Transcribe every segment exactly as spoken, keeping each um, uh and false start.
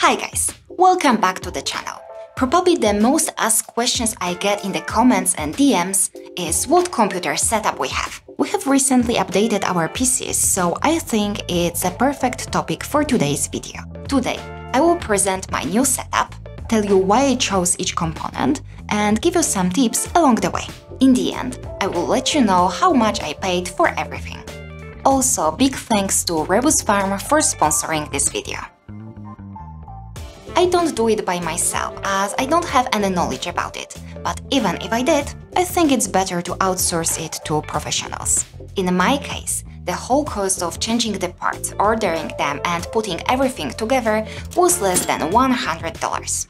Hi guys, welcome back to the channel. Probably the most asked questions I get in the comments and D Ms is what computer setup we have. We have recently updated our P Cs, so I think it's a perfect topic for today's video. Today, I will present my new setup, tell you why I chose each component, and give you some tips along the way. In the end, I will let you know how much I paid for everything. Also, big thanks to Rebus Farm for sponsoring this video. I don't do it by myself, as I don't have any knowledge about it, but even if I did, I think it's better to outsource it to professionals. In my case, the whole cost of changing the parts, ordering them and putting everything together was less than one hundred dollars.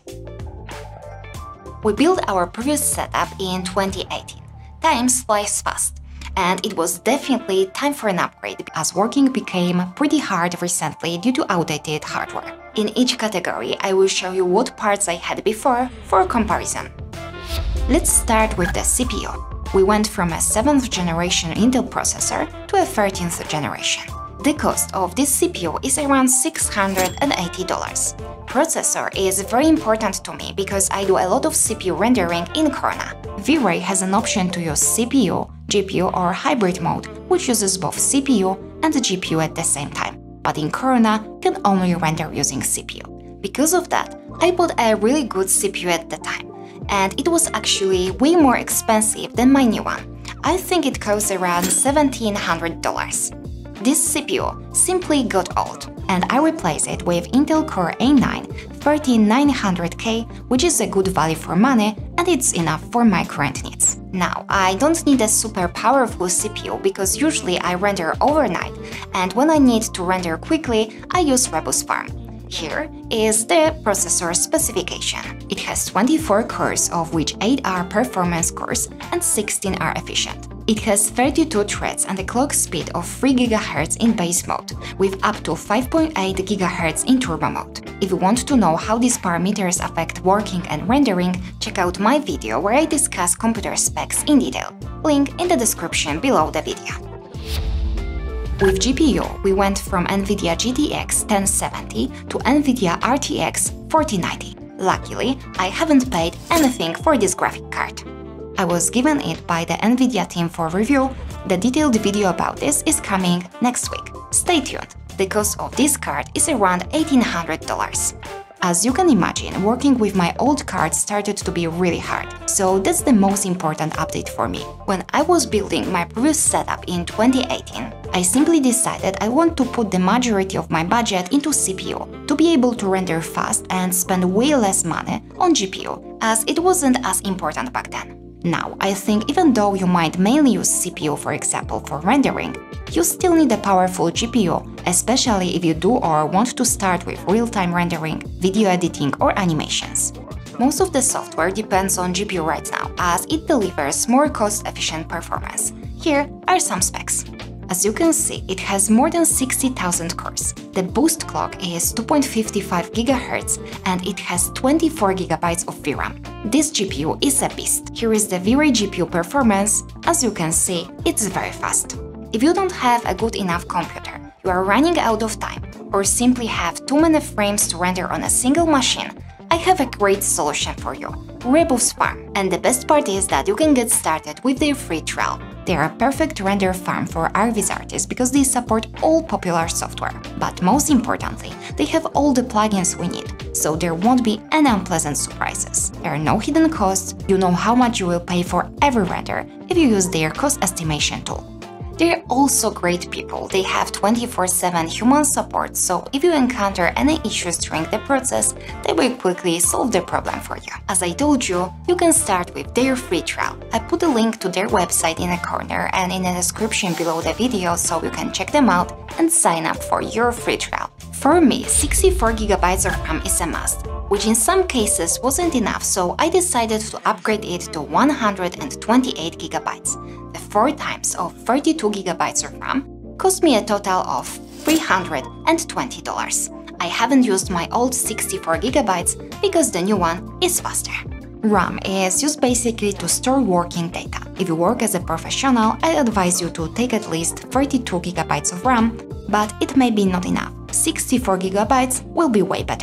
We built our previous setup in twenty eighteen. Time flies fast, and it was definitely time for an upgrade as working became pretty hard recently due to outdated hardware. In each category, I will show you what parts I had before for comparison. Let's start with the C P U. We went from a seventh generation Intel processor to a thirteenth generation. The cost of this C P U is around six hundred eighty dollars. Processor is very important to me because I do a lot of C P U rendering in Corona. V-Ray has an option to use C P U, G P U or hybrid mode, which uses both C P U and G P U at the same time, but in Corona can only render using C P U. Because of that, I bought a really good C P U at the time, and it was actually way more expensive than my new one. I think it costs around seventeen hundred dollars. This C P U simply got old, and I replaced it with Intel Core A nine thirteen nine hundred K, which is a good value for money and it's enough for my current needs. Now, I don't need a super powerful C P U because usually I render overnight, and when I need to render quickly, I use Rebus Farm. Here is the processor specification. It has twenty-four cores, of which eight are performance cores and sixteen are efficient. It has thirty-two threads and a clock speed of three gigahertz in base mode, with up to five point eight gigahertz in turbo mode. If you want to know how these parameters affect working and rendering, check out my video where I discuss computer specs in detail. Link in the description below the video. With G P U, we went from NVIDIA G T X ten seventy to NVIDIA R T X forty ninety. Luckily, I haven't paid anything for this graphic card. I was given it by the NVIDIA team for review. The detailed video about this is coming next week. Stay tuned. The cost of this card is around eighteen hundred dollars. As you can imagine, working with my old card started to be really hard, so that's the most important update for me. When I was building my previous setup in twenty eighteen, I simply decided I want to put the majority of my budget into C P U to be able to render fast and spend way less money on G P U, as it wasn't as important back then. Now, I think even though you might mainly use C P U, for example, for rendering, you still need a powerful G P U, especially if you do or want to start with real-time rendering, video editing or animations. Most of the software depends on G P U right now, as it delivers more cost-efficient performance. Here are some specs. As you can see, it has more than sixty thousand cores. The boost clock is two point five five gigahertz and it has twenty-four gigabytes of V RAM. This G P U is a beast. Here is the V-Ray G P U performance. As you can see, it's very fast. If you don't have a good enough computer, you are running out of time, or simply have too many frames to render on a single machine, I have a great solution for you, Rebus Farm. And the best part is that you can get started with their free trial. They are a perfect render farm for R V artists because they support all popular software. But most importantly, they have all the plugins we need, so there won't be any unpleasant surprises. There are no hidden costs, you know how much you will pay for every render if you use their cost estimation tool. They're also great people. They have twenty-four seven human support, so if you encounter any issues during the process, they will quickly solve the problem for you. As I told you, you can start with their free trial. I put a link to their website in the corner and in the description below the video, so you can check them out and sign up for your free trial. For me, sixty-four gigabytes of RAM is a must, which in some cases wasn't enough, so I decided to upgrade it to one hundred twenty-eight gigabytes. The four times of thirty-two gigabytes of RAM cost me a total of three hundred twenty dollars. I haven't used my old sixty-four gigabytes because the new one is faster. RAM is used basically to store working data. If you work as a professional, I advise you to take at least thirty-two gigabytes of RAM, but it may be not enough. sixty-four gigabytes will be way better.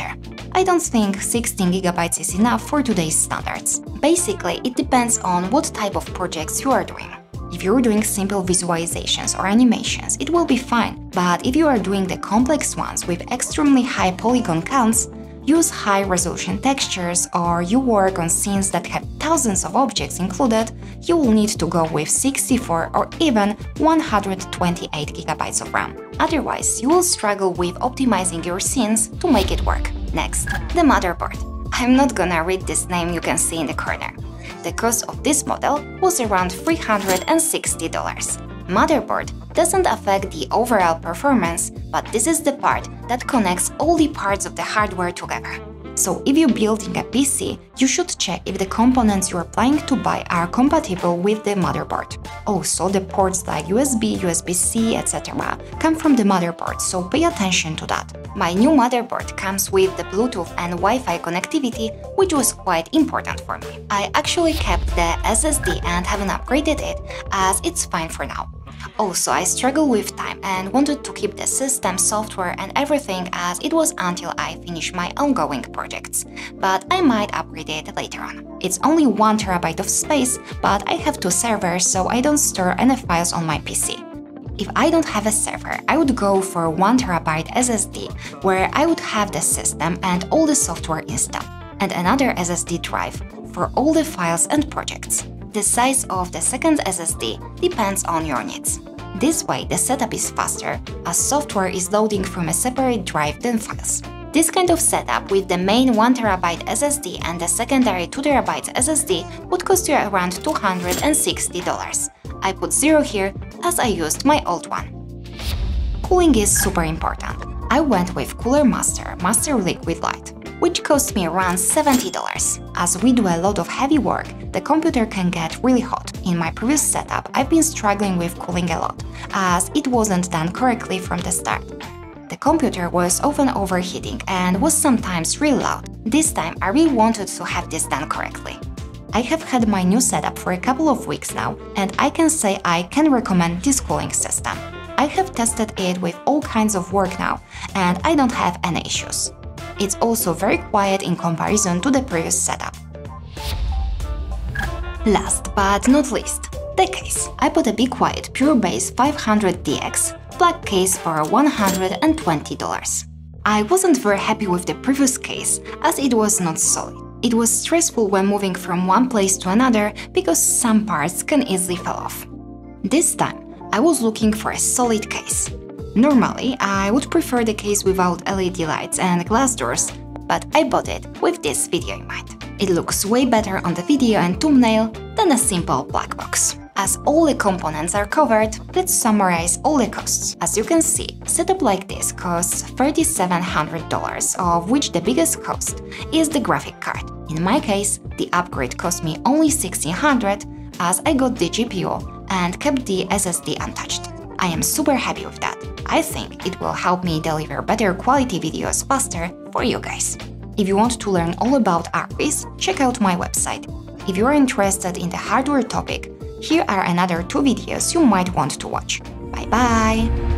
I don't think sixteen gigabytes is enough for today's standards. Basically, it depends on what type of projects you are doing. If you're doing simple visualizations or animations, it will be fine, but if you are doing the complex ones with extremely high polygon counts, use high-resolution textures, or you work on scenes that have thousands of objects included, you will need to go with sixty-four or even one hundred twenty-eight gigabytes of RAM. Otherwise, you will struggle with optimizing your scenes to make it work. Next, the motherboard. I'm not gonna read this name you can see in the corner. The cost of this model was around three hundred sixty dollars. Motherboard doesn't affect the overall performance, but this is the part that connects all the parts of the hardware together. So if you're building a P C, you should check if the components you're planning to buy are compatible with the motherboard. Also, the ports like U S B, U S B C, et cetera come from the motherboard, so pay attention to that. My new motherboard comes with the Bluetooth and Wi-Fi connectivity, which was quite important for me. I actually kept the S S D and haven't upgraded it, as it's fine for now. Also, I struggled with time and wanted to keep the system, software and everything as it was until I finish my ongoing projects, but I might upgrade it later on. It's only one terabyte of space, but I have two servers, so I don't store any files on my P C. If I don't have a server, I would go for one terabyte S S D, where I would have the system and all the software installed, and another S S D drive for all the files and projects. The size of the second S S D depends on your needs. This way, the setup is faster, as software is loading from a separate drive than files. This kind of setup with the main one terabyte S S D and the secondary two terabyte S S D would cost you around two hundred sixty dollars. I put zero here as I used my old one. Cooling is super important. I went with Cooler Master Master Liquid Light, which cost me around seventy dollars. As we do a lot of heavy work, the computer can get really hot. In my previous setup, I've been struggling with cooling a lot, as it wasn't done correctly from the start. The computer was often overheating and was sometimes really loud. This time, I really wanted to have this done correctly. I have had my new setup for a couple of weeks now, and I can say I can recommend this cooling system. I have tested it with all kinds of work now, and I don't have any issues. It's also very quiet in comparison to the previous setup. Last but not least, the case. I bought a Be Quiet Pure Base five hundred D X black case for one hundred twenty dollars. I wasn't very happy with the previous case, as it was not solid. It was stressful when moving from one place to another because some parts can easily fall off. This time, I was looking for a solid case. Normally, I would prefer the case without L E D lights and glass doors, but I bought it with this video in mind. It looks way better on the video and thumbnail than a simple black box. As all the components are covered, let's summarize all the costs. As you can see, a setup like this costs three thousand seven hundred dollars, of which the biggest cost is the graphic card. In my case, the upgrade cost me only sixteen hundred dollars, as I got the G P U and kept the S S D untouched. I am super happy with that. I think it will help me deliver better quality videos faster for you guys. If you want to learn all about R Ps, check out my website. If you are interested in the hardware topic, here are another two videos you might want to watch. Bye bye!